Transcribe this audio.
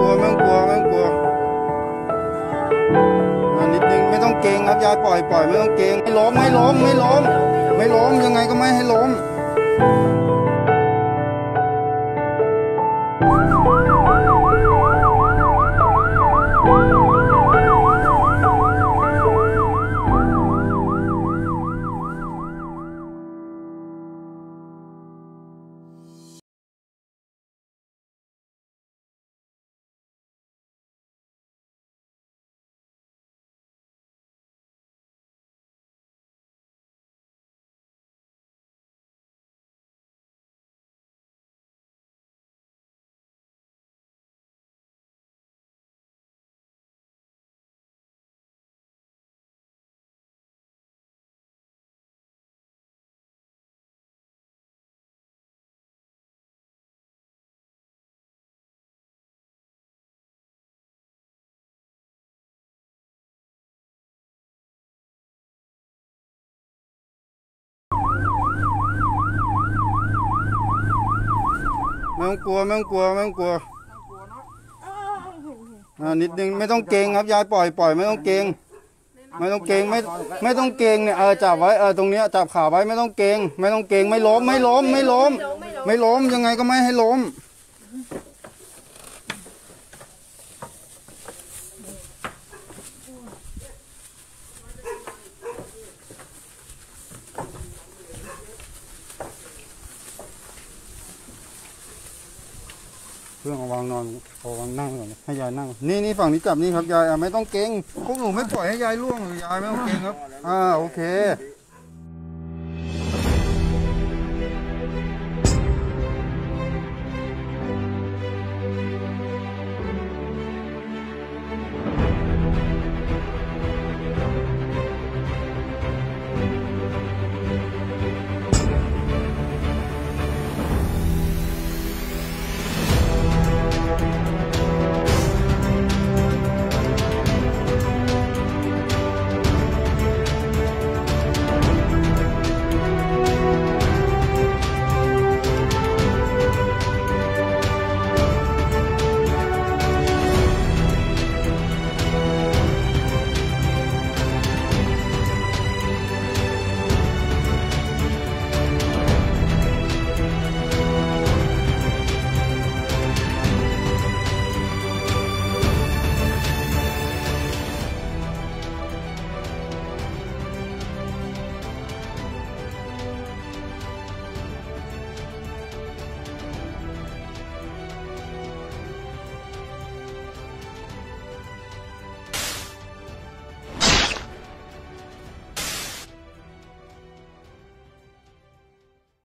นิดนึงไม่ต้องเกรงครับยายปล่อยไม่ต้องเกรงไม่ล้มยังไงก็ไม่ให้ล้มไม่ต้องกลัวนิดนึงไม่ต้องเกรงครับยายปล่อยไม่ต้องเกรงไม่ต้องเกรงเนี่ยจับไว้ตรงเนี้ยจับขาไว้ไม่ต้องเกรงไม่ล้มยังไงก็ไม่ให้ล้มเพื่อนเอาวางนอนเอาวางนั่งก่อนให้ยายนั่งนี่ฝั่งนี้จับนี่ครับยายไม่ต้องเกรงพวกหนูไม่ปล่อยให้ยายล่วงยายไม่ต้องเกรงครับโอเค